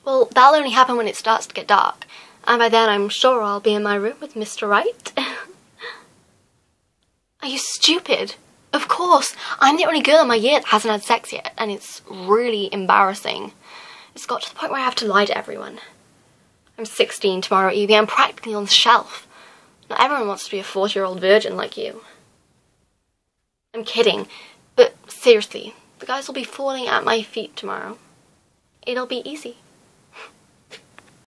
Well, that'll only happen when it starts to get dark. And by then I'm sure I'll be in my room with Mr. Right. Are you stupid? Of course. I'm the only girl in my year that hasn't had sex yet, and it's really embarrassing. It's got to the point where I have to lie to everyone. I'm 16 tomorrow at UB. I'm practically on the shelf. Not everyone wants to be a 40-year-old virgin like you. I'm kidding, but seriously, the guys will be falling at my feet tomorrow. It'll be easy.